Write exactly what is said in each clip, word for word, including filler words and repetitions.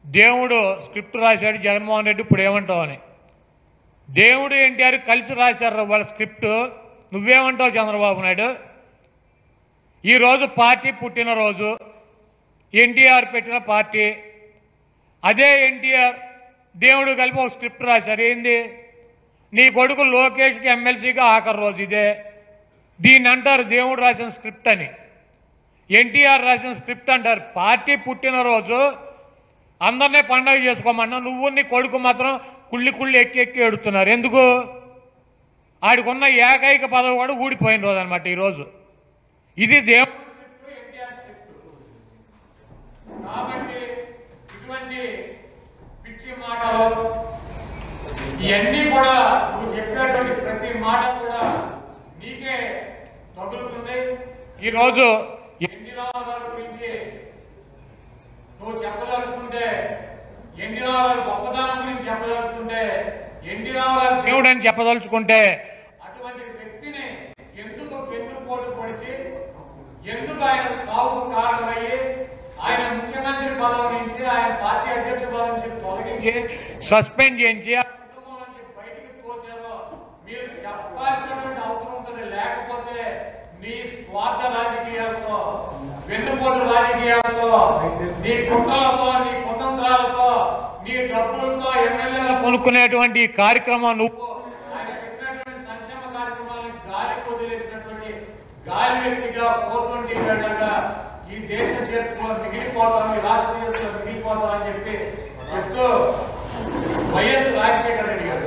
దేవుడు స్క్రిప్ట్ రాశాడు జగన్మోహన్ రెడ్డి ఇప్పుడు ఏమంటావు అని. దేవుడు ఎన్టీఆర్ కలిసి రాశారు వాళ్ళ స్క్రిప్ట్. నువ్వేమంటావు చంద్రబాబు నాయుడు? ఈరోజు పార్టీ పుట్టినరోజు, ఎన్టీఆర్ పెట్టిన పార్టీ. అదే ఎన్టీఆర్ దేవుడు కలిపి ఒక స్క్రిప్ట్ రాశారు. ఏంది? నీ కొడుకు లోకేష్కి ఎమ్మెల్సీగా ఆఖరి రోజు ఇదే. దీన్ని అంటారు దేవుడు రాసిన స్క్రిప్ట్ అని. ఎన్టీఆర్ రాసిన స్క్రిప్ట్ అంటారు. పార్టీ పుట్టినరోజు అందరినీ పండగ చేసుకోమన్నా నువ్వు నీ కొడుకు మాత్రం కుళ్ళి కుళ్ళి ఎక్కి ఎక్కి ఎడుతున్నారు. ఎందుకు? ఆడికున్న ఏకైక పదవి కూడా ఊడిపోయిన రోజు అనమాట ఈరోజు. ఇది దేవుడు స్క్రిప్ట్, ఎన్టీఆర్ స్క్రిప్ట్. కాబట్టి ఇటువంటి పిచ్చి మాటలు ఇవన్నీ కూడా నువ్వు చెప్పేటువంటి ప్రతి మాట కూడా నీకే తగులుతుంది. ఈరోజు ఎన్టీ రామారావు గురించి నువ్వు చెప్పదలుచుకుంటే, ఎన్టీ రామారావు గొప్పతనం గురించి చెప్పదలుచుకుంటే, ఎన్టీ రామారావు దేవుడు అని చెప్పదలుచుకుంటే అటువంటి వ్యక్తిని ఎందుకు వెన్నుపోటు పొడిచి, ఎందుకు ఆయన సావుకు కారణమయ్యి ఆయన ముఖ్యమంత్రి పదవి నుంచి, ఆయన పార్టీ అధ్యక్ష పదవి నుంచి తొలగించి సస్పెండ్ చేయించి ఆ కుటుంబం నుంచి బయటికి తోచారో మీరు చెప్పాల్సినటువంటి అవసరం ఉంటుంది. లేకపోతే నీ స్వార్థ రాజకీయాలతో, వెన్నుపోటు రాజకీయాలతో, నీ కుట్రలతో, నీ కుతంత్రాలతో, నీ డబ్బులతో ఎమ్మెల్యేలు కొనుక్కునేటువంటి కార్యక్రమం నువ్వు ఆయన చెప్పినటువంటి సంక్షేమ కార్యక్రమాలను గాలి వదిలేసినటువంటి గాలి వ్యక్తిగా పోతుంటే వెళ్ళగా ఈ దేశ చరిత్రలో మిగిలిపోతాం, ఈ రాష్ట్ర చరిత్రలో మిగిలిపోతాం అని చెప్పి చెప్తూ వైఎస్ రాజశేఖర రెడ్డి గారు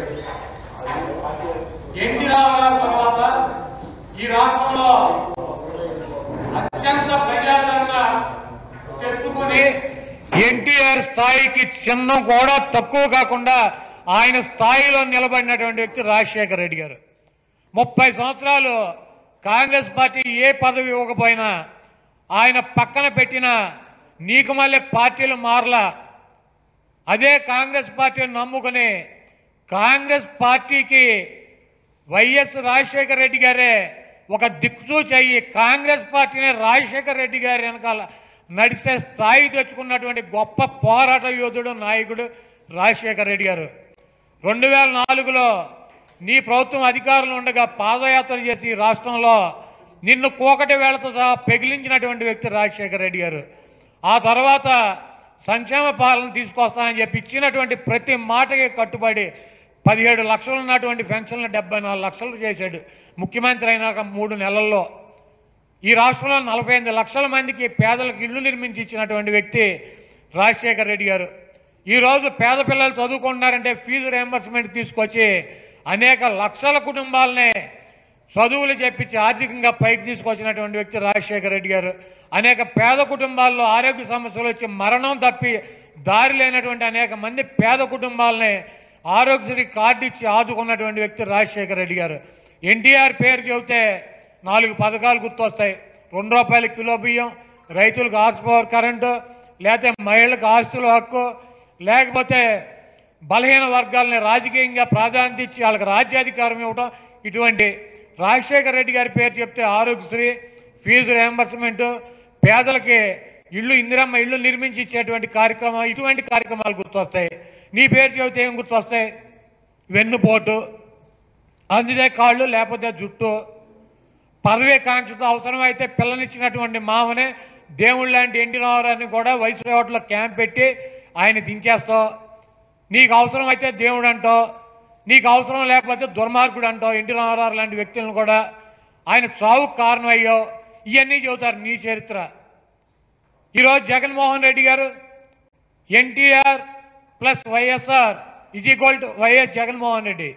ఎన్టీ రామారావు తర్వాత ఈ రాష్ట్రంలో అత్యంత ప్రజాదరణ తెచ్చుకొని ఎన్టీఆర్ స్థాయికి చిన్న కూడా తక్కువ కాకుండా ఆయన స్థాయిలో నిలబడినటువంటి వ్యక్తి రాజశేఖర రెడ్డి గారు. ముప్పై సంవత్సరాలు కాంగ్రెస్ పార్టీ ఏ పదవి ఇవ్వకపోయినా ఆయన పక్కన పెట్టిన నీకు మళ్ళీ పార్టీలు మారలా. అదే కాంగ్రెస్ పార్టీని నమ్ముకుని కాంగ్రెస్ పార్టీకి వైఎస్ రాజశేఖర రెడ్డి గారే ఒక దిక్సూచి అయ్యి కాంగ్రెస్ పార్టీని రాజశేఖర రెడ్డి గారి వెనకాల నడిచే స్థాయి తెచ్చుకున్నటువంటి గొప్ప పోరాట యోధుడు, నాయకుడు రాజశేఖర రెడ్డి గారు. రెండు వేల నాలుగులో నీ ప్రభుత్వం అధికారంలో ఉండగా పాదయాత్ర చేసి రాష్ట్రంలో నిన్ను కోకటి వేళతో సహా పెగిలించినటువంటి వ్యక్తి రాజశేఖర రెడ్డి గారు. ఆ తర్వాత సంక్షేమ పాలన తీసుకొస్తానని చెప్పి ఇచ్చినటువంటి ప్రతి మాటకి కట్టుబడి పదిహేడు లక్షలు ఉన్నటువంటి పెన్షన్లు డెబ్బై నాలుగు లక్షలు చేశాడు. ముఖ్యమంత్రి అయినాక మూడు నెలల్లో ఈ రాష్ట్రంలో నలభై ఎనిమిది లక్షల మందికి పేదలకు ఇళ్లు నిర్మించి ఇచ్చినటువంటి వ్యక్తి రాజశేఖర రెడ్డి గారు. ఈరోజు పేద పిల్లలు చదువుకుంటున్నారంటే ఫీజు రియంబర్స్మెంట్ తీసుకొచ్చి అనేక లక్షల కుటుంబాలనే చదువులు చెప్పించి ఆర్థికంగా పైకి తీసుకొచ్చినటువంటి వ్యక్తి రాజశేఖర రెడ్డి గారు. అనేక పేద కుటుంబాల్లో ఆరోగ్య సమస్యలు వచ్చి మరణం తప్పి దారి లేనటువంటి అనేక మంది పేద కుటుంబాలని ఆరోగ్యశ్రీ కార్డు ఇచ్చి ఆదుకున్నటువంటి వ్యక్తి రాజశేఖర రెడ్డి గారు. ఎన్టీఆర్ పేరు చెబితే నాలుగు పథకాలు గుర్తొస్తాయి. రెండు రూపాయల కిలో బియ్యం, రైతులకు హార్స్ పవర్ కరెంటు, లేకపోతే మహిళలకు ఆస్తుల హక్కు, లేకపోతే బలహీన వర్గాలని రాజకీయంగా ప్రాధాన్యత ఇచ్చి వాళ్ళకి రాజ్యాధికారం ఇవ్వడం. ఇటువంటి రాజశేఖర రెడ్డి గారి పేరు చెప్తే ఆరోగ్యశ్రీ, ఫీజు రియంబర్స్మెంటు, పేదలకి ఇళ్ళు ఇందిరమ్మ ఇళ్ళు నిర్మించి ఇచ్చేటువంటి కార్యక్రమం, ఇటువంటి కార్యక్రమాలు గుర్తొస్తాయి. నీ పేరు చెబితే ఏం గుర్తొస్తాయి? వెన్నుపోటు, అందితే కాళ్ళు లేకపోతే జుట్టు, పదవీ కాంక్షతో అవసరమైతే పిల్లనిచ్చినటువంటి మామనే దేవుళ్ళు లాంటి ఎన్టీ రామారావుని కూడా వయసు ఓట్ల క్యాంప్ పెట్టి ఆయన దించేస్తావు. నీకు అవసరం అయితే దేవుడు అంటావు, నీకు అవసరం లేకపోతే దుర్మార్గుడు అంటావు. ఎన్టీ రామారావు లాంటి వ్యక్తులను కూడా ఆయన చావుకు కారణం అయ్యో ఇవన్నీ చెబుతారు నీ చరిత్ర. ఈరోజు జగన్మోహన్ రెడ్డి గారు NTR plus YSR is equal to YS Jaganmohan Reddy.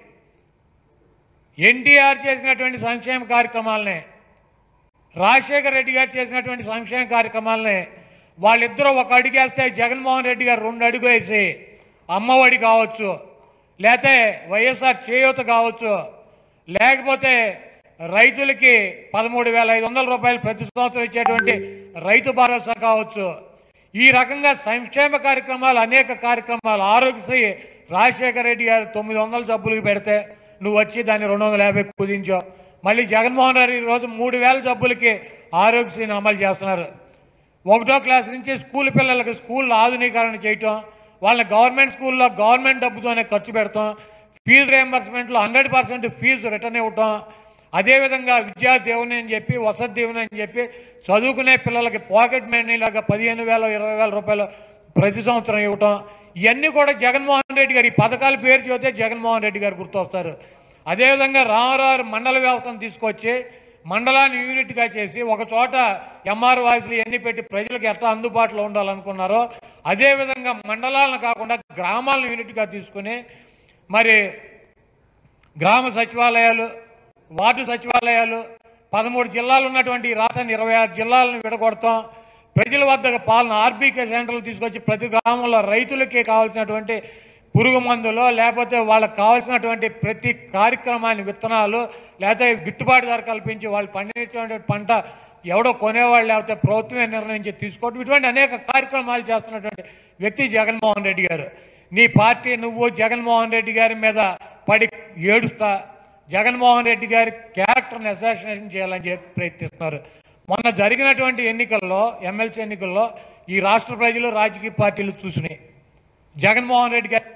NTR చేసినటువంటి సంక్షేమ కార్యక్రమాలనే, రాజశేఖర రెడ్డి గారు చేసినటువంటి సంక్షేమ కార్యక్రమాలనే వాళ్ళిద్దరూ ఒక అడుగు వేస్తే జగన్మోహన్ రెడ్డి గారు రెండు అడుగు వేసి అమ్మఒడి కావచ్చు, లేకపోతే వైఎస్ఆర్ చేయూత కావచ్చు, లేకపోతే రైతులకి పదమూడు వేల ఐదు వందల రూపాయలు ప్రతి సంవత్సరం ఇచ్చేటువంటి రైతు భరోసా కావచ్చు. ఈ రకంగా సంక్షేమ కార్యక్రమాలు అనేక కార్యక్రమాలు, ఆరోగ్యశ్రీ రాజశేఖర రెడ్డి గారు తొమ్మిది వందల జబ్బులకు పెడితే నువ్వు వచ్చి దాన్ని రెండు వందల యాభై కుదించావు. మళ్ళీ జగన్మోహన్ రెడ్డి ఈరోజు మూడు వేల జబ్బులకి ఆరోగ్యశ్రీని అమలు చేస్తున్నారు. ఒకటో క్లాస్ నుంచి స్కూల్ పిల్లలకి స్కూల్ ఆధునీకరణ చేయటం, వాళ్ళ గవర్నమెంట్ స్కూల్లో గవర్నమెంట్ డబ్బుతోనే ఖర్చు పెడతాం, ఫీజు రియంబర్స్మెంట్లో హండ్రెడ్ పర్సెంట్ ఫీజు రిటర్న్ ఇవ్వటం, అదేవిధంగా విద్యా దేవుని అని చెప్పి వసతి దేవుని అని చెప్పి చదువుకునే పిల్లలకి పాకెట్ మనీ లాగా పదిహేను వేల ఇరవై వేల రూపాయలు ప్రతి సంవత్సరం ఇవ్వటం, ఇవన్నీ కూడా జగన్మోహన్ రెడ్డి గారు ఈ పథకాల పేరు చూస్తే జగన్మోహన్ రెడ్డి గారు గుర్తొస్తారు. అదేవిధంగా రామారావు మండల వ్యవస్థను తీసుకొచ్చి మండలాన్ని యూనిట్గా చేసి ఒక చోట ఎంఆర్ వాయిస్లు ఎన్ని పెట్టి ప్రజలకు ఎట్లా అందుబాటులో ఉండాలనుకున్నారో అదేవిధంగా మండలాలను కాకుండా గ్రామాలను యూనిట్గా తీసుకుని మరి గ్రామ సచివాలయాలు, వార్డు సచివాలయాలు, పదమూడు జిల్లాలు ఉన్నటువంటి రాష్ట్రాన్ని ఇరవై ఆరు జిల్లాలను విడగొడతాం, ప్రజల వద్ద పాలన ఆర్బీకే సెంటర్లు తీసుకొచ్చి ప్రతి గ్రామంలో రైతులకి కావాల్సినటువంటి పురుగు మందులు లేకపోతే వాళ్ళకి కావాల్సినటువంటి ప్రతి కార్యక్రమాన్ని విత్తనాలు లేకపోతే గిట్టుబాటు ధర కల్పించి వాళ్ళు పండించేటువంటి పంట ఎవడో కొనేవాళ్ళు లేకపోతే ప్రభుత్వమే నిర్ణయించి తీసుకోవడం, ఇటువంటి అనేక కార్యక్రమాలు చేస్తున్నటువంటి వ్యక్తి జగన్మోహన్ రెడ్డి గారు. నీ పార్టీ నువ్వు జగన్మోహన్ రెడ్డి గారి మీద పడి ఏడుస్తా జగన్మోహన్ రెడ్డి గారి క్యారెక్టర్ని అసాసినేషన్ చేయాలని చెప్పి ప్రయత్నిస్తున్నారు. మొన్న జరిగినటువంటి ఎన్నికల్లో ఎమ్మెల్సీ ఎన్నికల్లో ఈ రాష్ట్ర ప్రజలు రాజకీయ పార్టీలు చూసినాయి. జగన్మోహన్ రెడ్డి గారు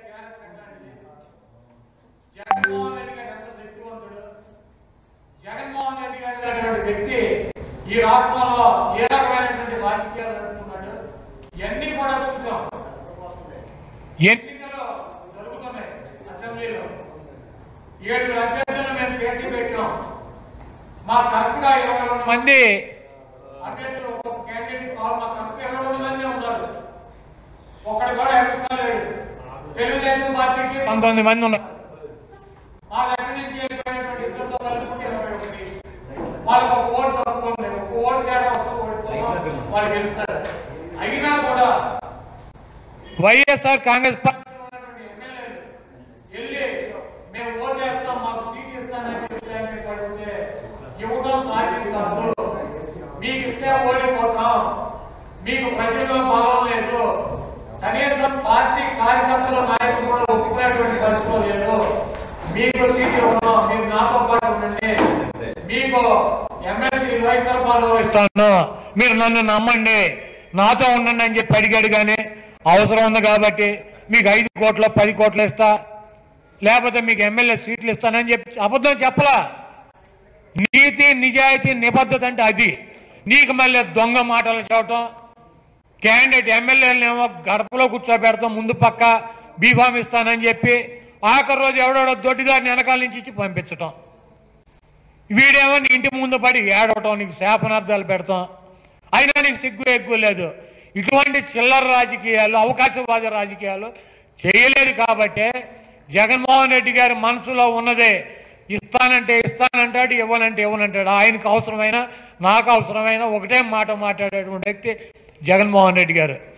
జగన్మోహన్ రెడ్డి గారు ఎంత శక్తివంతుడు, జగన్మోహన్ రెడ్డి గారు అనేటువంటి వ్యక్తి ఈ రాష్ట్రంలో ఏ రకమైనటువంటి రాజకీయాలు నడుపుతున్నాడు ఇవన్నీ కూడా చూసాం. ఎన్నికలు జరుగుతున్నాయి, అసెంబ్లీలో ఏడు అభ్యర్థులను మేము పేర్చి పెట్టాం. మా కరెక్ట్గా ఇరవై రెండు మంది అభ్యర్థులు ఒక్కొక్క క్యాండిడేట్ కావాలి. మా కరెక్ట్ ఇరవై రెండు మంది ఉన్నారు, ఒకటి కూడా ఎక్స్ట్రా లేడు. తెలుగుదేశం పార్టీకి పంతొమ్మిది మంది ఉన్నారు. మా దగ్గర నుంచి వెళ్ళిపోయినటువంటి ఇద్దరితో కలుపుకుంటే ఇరవై ఒకటి. వాళ్ళకి ఒక ఓటు తక్కువ ఉంది, ఒక ఓటు తేడా ఒక ఓటు వాళ్ళు గెలుస్తారు. అయినా కూడా వైఎస్ఆర్ కాంగ్రెస్ పార్టీ ఉన్నటువంటి ఎమ్మెల్యేలు వెళ్ళి మేము ఓటు చేస్తాం మాకు సీట్ ఇస్తానని చెప్పి పడితే ఇవ్వడం సాధ్యం కాదు. మీకు ఇస్తే ఓడిపోతాం, మీకు ప్రజల్లో బలం లేదు, కనీసం పార్టీ కార్యకర్తల నాయకులు కూడా ఒప్పుకునేటువంటి పరిస్థితులు లేదు. మీకు సీట్ ఇవ్వడం, మీరు నాతో పాటు ఉండండి, మీకు ఎమ్మెల్సీ వైకల్పాలు ఇస్తాను, మీరు నన్ను నమ్మండి, నాతో ఉండండి అని చెప్పి అడిగాడు. కానీ అవసరం ఉంది కాబట్టి మీకు ఐదు కోట్ల పది కోట్లు ఇస్తా లేకపోతే మీకు ఎమ్మెల్యే సీట్లు ఇస్తానని చెప్పి అబద్ధం చెప్పలా. నీతి నిజాయితీ నిబద్ధత అంటే అది. నీకు మళ్ళీ దొంగ మాటలు చెప్పడం, క్యాండిడేట్ ఎమ్మెల్యేలనేమో గడపలో కూర్చోబెడతాం, ముందు పక్క బీఫామ్ ఇస్తానని చెప్పి ఆఖరి రోజు ఎవడెవడో దొడ్డిదారిని వెనకాల నుంచి ఇచ్చి పంపించటం, వీడేమో నీ ఇంటి ముందు పడి ఏడవటం, నీకు శాపనార్థాలు పెడతాం, అయినా నీకు సిగ్గు ఎక్కువ లేదు. ఇటువంటి చిల్లర రాజకీయాలు, అవకాశవాద రాజకీయాలు చేయలేదు. కాబట్టే జగన్మోహన్ రెడ్డి గారి మనసులో ఉన్నదే ఇస్తానంటే ఇస్తానంటాడు, ఇవ్వనంటే ఇవ్వనంటాడు. ఆయనకు అవసరమైన నాకు అవసరమైన ఒకటే మాట మాట్లాడేటువంటి వ్యక్తి జగన్మోహన్ రెడ్డి గారు.